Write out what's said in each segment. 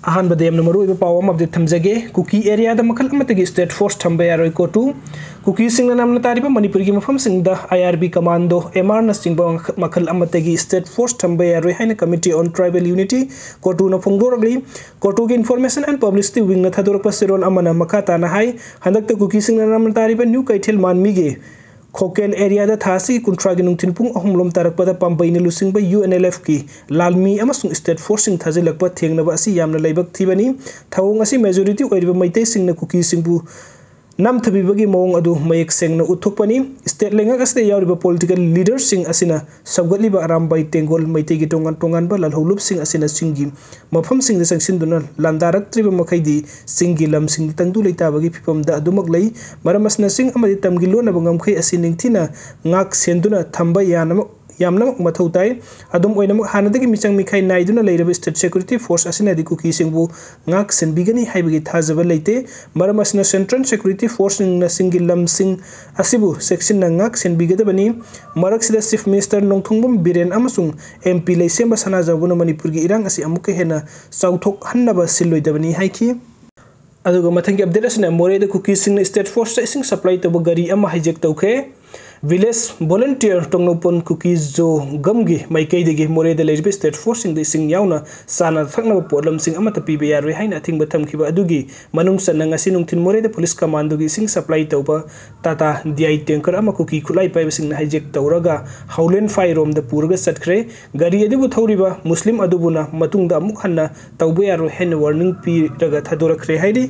अहानबद यामना मरुओइबा पाव अमा update थमजगे Kuki area दा मखल अमतगी स्टेट फोर्स थंबे यारोय कोटु कुकी सिंगना नामना तारिबा मणिपुर की मफम सिंगदा IRB कमांडो MR ना सिंगबा मखल अमतगी स्टेट फोर्स थंबे यारोय हाइना कमिटी ऑन ट्राइबल यूनिटी कोटु ना फोंगदोरगली कोटु की इन्फॉर्मेशन एंड पब्लिसिटी विंग ना थादोरकपा सिरोल अमना मखाता ना हाई हंदकता कुकी सिंगना नामना तारिबा न्यू कैथेल मानमीगे खोकेल एरिया दा थासी कुंट्रा की नुंथिन पुंग अहुमलोम तारकपदा पाम्बैने लुसिंगबा UNLF की लालमी अमसुंग स्टेट फोर्सिंग थाजिलकपा थेंगनबा असि यामना लैबक थीबनी थावोंग असि मेजॉरिटी ओइरिबा मैतै सिंगना कुकी सिंगबु नाम थबिबगी मोंग अदु मयक सेंगना उथोकपनी स्टेट लेंगक असते यावरिबा पॉलिटिकल लीडर सिंग असिना सबगतलिबा आरामबाई तेंगोल मैतैगी टोंगान टोंगानबा ललहौलुप सिंग असिना सिंगी मफम सिंग संगसिनदुना लांदारक्त्रिबा मखैदी सिंगी लम सिंग तंगदु लेताबगी फिपमदा अदुमक लई मरमसना सिंग अमदि तमगी लोनबा ngamkhै असि निंगथिना ngak सेंदुना थंबा यामना मथौ ताई अदुम ओइनम हानदगी मिचंग मिखै नाइदुना लैरबा स्टेट सिक्योरिटी फोर्स असिना दि कुकी सिंगबु ngak सेनबिगनी हाइबगी थाजबा लैते मरमसना सेंट्रल सिक्योरिटी फोर्स निंगना सिंगी लम सिंग असिबु सेक्शन ना ngak सेनबिगदबनी मरकसिदा चीफ मिनिस्टर नोंथुंगबम बिरेन अमसुंग MP लैसेंबा सनाजाबुना मणिपुर की इरांग असि अमुक हेना चौथोक हन्नबा सिलोइदबनी हाइखि अदुगा मथंगी अपडेट असना मोरे द कुकी सिंग स्टेट फोर्स सिंग सप्लाई तब गाड़ी अमा हाइजेक तौखे विलेज वॉलंटियर टोंगनोपन कुकीज जो गमगी माइकैदगी मोरे द लेजबे स्टेट फोर्स सिंग सिंग यावना साना थकनबा पोलम सिंग अमत पीबे यारोय हाइना थिंग बथमखिबा अदुगी मनुंग सनंग असि नुंथिन मोरे द पुलिस कमांडोगी सिंग सप्लाई तौबा टाटा DI टैंकर अमा कुकी खुलाई पाइब सिंग हाइजेक तौरगा हाउलेन फाइरोम द पुरगा सटखरे गाड़ी अदुबु थौरिबा मुस्लिम अदुबुना मतुंग दा अमुक हन्ना तौबे यारोय हेन वार्निंग पीरगा थादोरखरे हाइदि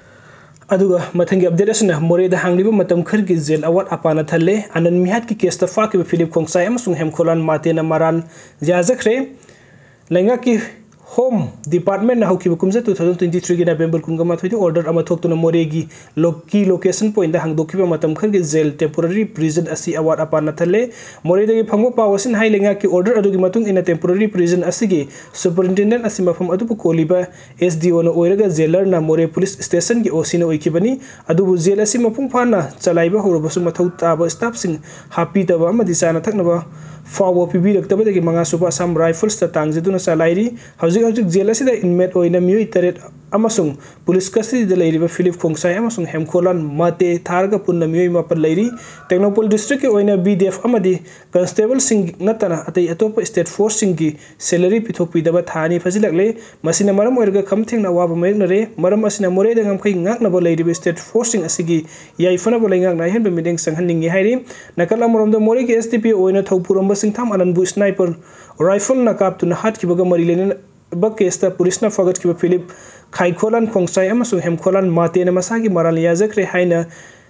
अदुगा मथंगी अपडेट असना मोरे द हांगलिबा मतम खरगी जेल अवाट अपाना थल्ले अनन मिहात की केस द फाकिबा फिलिप खोंगसाय अमसुंग हेमखोलान मातेना माराल जाजखरे लैंगा की होम डिपार्टमेंट हौखिबा कुमजा 2023 की नवंबर कुंगमा थोइदि ऑर्डर अमा थोक्तुना मोरेगी लोकी लोकेशन पॉइंट दा हांगदोखिबा मतम खरगी जेल टेम्पोररी प्रिजन असि अवाट अपाना थल्ले मोरेदगी फंगो पावसिन हाइलेंगा की ऑर्डर अदुगी मतुंग इन टेम्पोररी प्रिजन असिगी सुपरिटेंडेंट असि मफम अदुबु कोलिबा SDO ना ओइरगा जेलर ना मोरे पुलिस स्टेशन की OC ना ओइखिबनी अदुबु जेल असि मफुंग फाना चलाइबा होरबसु मथौ ताबा स्टाफ सिंग हापी तबा अमदि साना थकनबा फाव पिबिरक्तबदगी मंगा सुबा असम राइफल्स ता तांगजदुना चलाइरी हौजिक जेल असिदा इनमेट ओइना मियोइ तरेट अमसुंग पुलिस कस्टडी लैरिबा फिलिप खोंगसाय अमसुंग हेमखोलान माते थारगा पुन्ना मियोइ मापन लैरी टेक्नोपोल डिस्ट्रिक्ट के ओइना BDF अमदि कांस्टेबल सिंग नतना अतै अतोप स्टेट फोर्स सिंग की सैलरी पिथोपिदबा थानी फजिलकले मसिना मरम ओइरगा खमथेंगना वाबा मयगनरे मरम असिना मोरे द ngamkhै ngaknaba लैरिबा स्टेट फोर्स सिंग असिगी याइफनबा लैंगाकना हेनबा मिदेंग संहननिंगी हाइरि नकल अमरमदा मोरे के STP ओइना थौपुरम सिंगथाम अननबु स्नाइपर राइफल ना कापतुना हातखिबगा मरि लेने बकेस्ता पुलिस ना फगतखिबा फिलिप खाइखोलान खोंगसाय अमसुंग हेमखोलान मातेना मसागी मराल याजखरे हाइना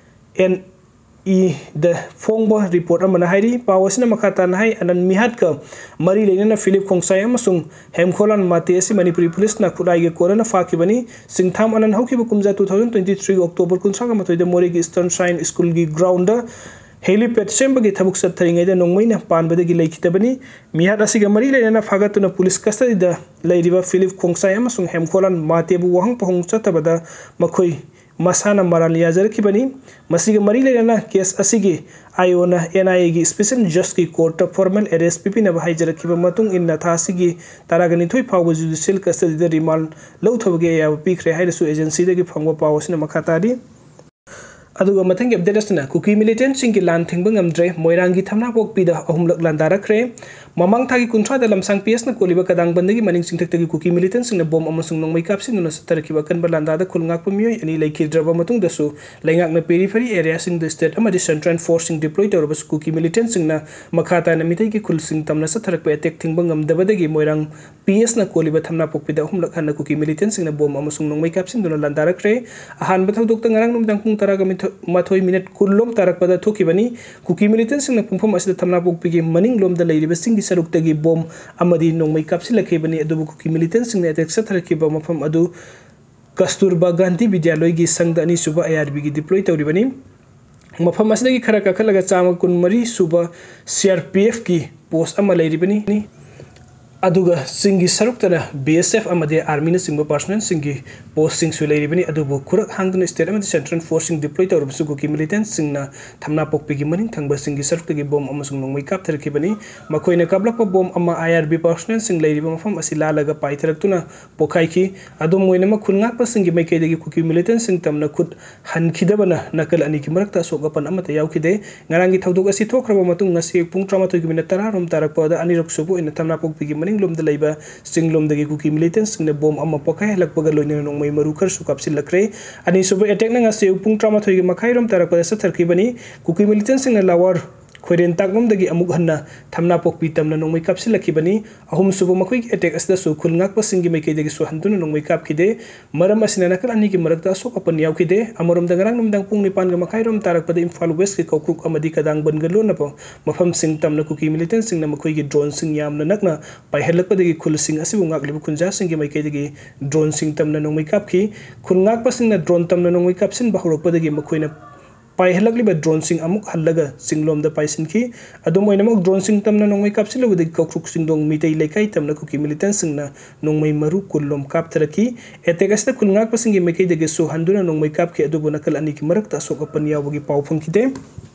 NE द फोंगबा रिपोर्ट अमना हाइरि पावसिना मखातान हाइ अनन मिहातका मरि लेनेना फिलिप खोंगसाय अमसुंग हेमखोलान माते असि मणिपुरी पुलिस ना खुलाइगे कोरना फाकिबनी सिंगथाम अनन हौखिबा कुमजा 2023 अक्टोबर 19 द मोरेगी ईस्टर्न साइन स्कूल की ग्राउंड हेलीपैड सेंबगी थबुक सत्थरिङैदा नोंमैना पानबदगी लैखितबनी मिहात असिगा मरि लेना फागतुना पुलिस कस्टडीदा लैरिबा फिलिप खोंगसाय अमसुंग हेमखोलान मातेबु वहंग पहुंग चतबदा मखोइ मसाना मराल याजरखिबनी मसिगा मरि लेना केस असिगी आयोना NIA की स्पेशल जज की कोर्ट फॉर्मल अरेस्ट पिपिना हाइजरखिबा मतुंग इन्ना थासिगी तारागनि थोइ फाव जुडिशियल कस्टडीदा रिमांड लौथबगे या पिख्रे हाइरसु एजेंसी दगी फंगवा पावसिना मखातारी अदुगा मथंगी अपडेट असना कुकी मिलिटेंट सिंगी लान थेंबा ngamdre मोइरांगी थमना पोकपीदा अहुमलक लांदारखरे ममंग थागी कुंथ्रा द लमसांग PS ना कोलिबा कदांग बंदगी मनिंग सिंथक्तगी कुकी मिलिटेंट सिंगना बॉम अमसुंग नोंमै कापसिंगना सतरखिबा कनबा लांदादा खुलंगाकपा मियोइ अनि लैखिद्रबा मतुंग दसु लैंगाकना पेरिफेरी एरिया सिंग द स्टेट अमदि सेंट्रल फोर्स सिंग डिप्लॉय तौरबस कुकी मिलिटेंट सिंगना मखाता ना मिथैगी खुलसिंग तमना सतरखपा अटैक थेंबा ngamdabadagi मोइरांग PS ना कोलिबा थमना पोकपीदा अहुमलक हन्ना कुकी मिलिटेंट सिंगना बॉम अमसुंग नोंमै कापसिंगना लांदारखरे अहानबा थौदोक्ता ngarang नुमदांग पुंग तरागा माथोइ मिनिट कुल्लोम तारकपदा थोखिबनी कुकी मिलिटेंट सिंगना पुंफम असिदा थमना पोकपीगी मनिंग लोमदा लैरिबा सिंगी सरुक्तगी बॉम अमदी नोंमै कापसिलखिबनी अदुबु कुकी मिलिटेंट सिंगना अटैक सथरखिबा मफम अदु कस्तूरबा गांधी विद्यालय की संघ अनी सुबा IRB की डिप्लॉय तौरिबनी मफम असिदगी खरा कखलगा चामा 13 सुबा CRPF की पोस्ट अमा लैरिबनी अदुगा सिंगी सरुक्तना BSF अमदे आर्मी न सिंग पर्सनल सिंगी पोस्टिंग सु लेरिबनी अदुबो खुरक हांगदन स्टेट अमदे सेंट्रल फोर्सिंग डिप्लॉय तौरबसु कुकी मिलिटेंट सिंगना थमना पोकपिगी मनिंग थंगबा सिंगी सरुक्तगी बोम अमसुंग नोंगमै कापथरखिबनी मखोइना काबलकपा बोम अमा IRB पर्सनल सिंग लेरिबा मफम असि लालागा पाइथरक्तुना पोखाइखि अदुम मोइनमा खुनगाकपा सिंगी मैकेदगी कुकी मिलिटेंट सिंग तमना खुद हनखिदबना नकल अनि की मरकता सोगपन अमता यावखिदे ngaranggi thawdok asi thokraba matung ngasi pung 13 rom tarakpada anirok subu ina thamna pokpigi maning lom da leiba singlom dagi kuki militants sing bom amma pokai lakpaga loina nongmai maru khar su kapsil lakre ani subu attack na ngasi pung 13 makhai rom tarakpada sa tharkibani kuki militants sing lawar खोरेन Takam दगी अमुक हन्ना थमना पोकपी तमना नोंमै कापसिल लखिबनी अहुम सुबो मखोइ attack असदा सु खुलंगाक पसिंगी मैके दगी सु हंतुन नोंमै कापखिदे मरम असिना नकल अनि की मरकता सो अपन यावखिदे अमरम दगरांग नमदंग पुंग निपान ग मखाइ रोम तारक पद इम्फाल वेस्ट के कोक्रुक अमदी कदांग बनगलो नपो मफम सिंग तमना कुकी मिलिटेंट सिंग न मखोइ की ड्रोन सिंग यामना नकना पाइहलक पदगी खुल सिंग असिबु ngaklib खुंजा सिंगी मैके दगी ड्रोन सिंग तमना नोंमै कापखि खुलंगाक पसिंग न ड्रोन तमना नोंमै कापसिन bahurok पदगी मखोइना पाइहलकलिबा ड्रोन सिंग अमुक हल्लगा सिंगलोम द पाइसिनखि अदुम ओइनमक ड्रोन सिंग तमना नोंमै कापसिलबदि कौख्रुक सिंगदोंग मितै लेखाइ तमना कुकी मिलिटेंट सिंगना नोंमै मरु कुल्लोम कापथरखि एतेगस्ता खुलंगाक पसिंगी मैकै दगे सु हंदुना नोंमै कापखि अदुबु नकल अनि की मरकता सोक अपन यावगी पाउ फंखिदे